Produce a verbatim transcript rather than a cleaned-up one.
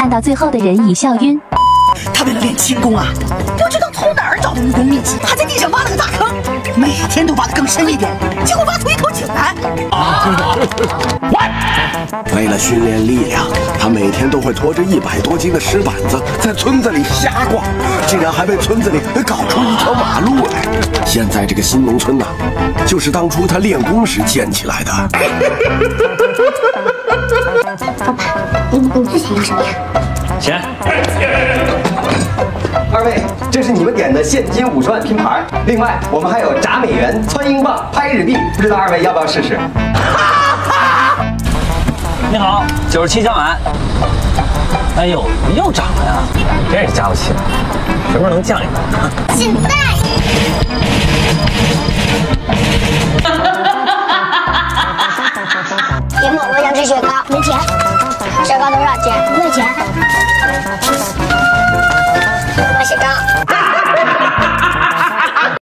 看到最后的人已笑晕。 他为了练轻功啊，不知道从哪儿找的武功秘籍，还在地上挖了个大坑，每天都挖得更深一点，结果挖出一口井来。啊！ 为了训练力量，他每天都会拖着一百多斤的石板子在村子里瞎逛，竟然还被村子里搞出一条马路来。现在这个新农村呐、啊，就是当初他练功时建起来的。 老板，你你最想要什么呀？ 钱。 二位，这是你们点的现金五十万拼盘，另外我们还有炸美元、窜英镑、拍日币，不知道二位要不要试试？ 你好，九十七交满。哎呦，又涨了呀！真是加不起了，什么时候能降一降？ 现在。节目我想吃雪糕，没钱。雪糕多少钱？五块钱。